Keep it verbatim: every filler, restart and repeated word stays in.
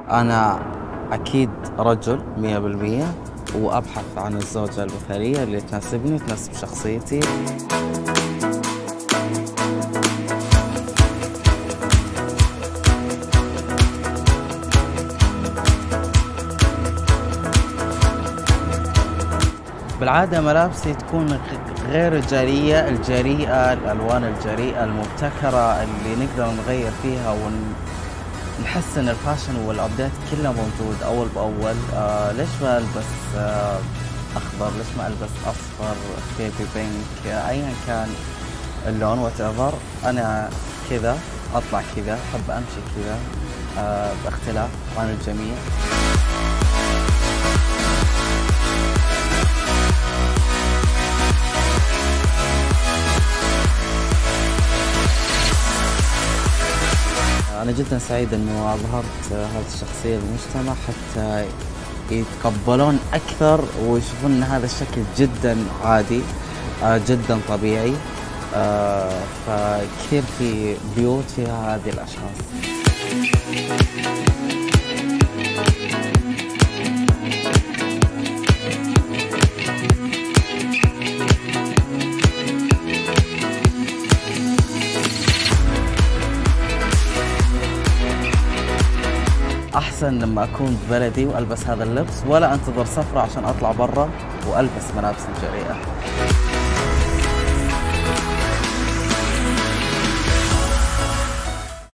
أنا أكيد رجل مية بالمية، وأبحث عن الزوجة المثالية اللي تناسبني وتناسب شخصيتي. بالعادة ملابسي تكون غير الجريئة، الجريئة، الألوان الجريئة المبتكرة اللي نقدر نغير فيها ونحسن الفاشن والأبديت كله موجود أول بأول. آه ليش ما ألبس آه أخضر؟ ليش ما ألبس أصفر، بيبي بينك، آه أيا كان اللون وات ايفر. أنا كذا أطلع كذا، أحب أمشي كذا آه باختلاف عن الجميع. أنا جدا سعيد إنه أظهرت هذه الشخصية للمجتمع حتى يتقبلون أكثر ويشوفون إن هذا الشكل جدا عادي، جدا طبيعي. فكثير في بيوت فيها هذه الأشخاص. أحسن لما أكون ببلدي وألبس هذا اللبس، ولا أنتظر سفرة عشان أطلع برا وألبس ملابس الجريئة.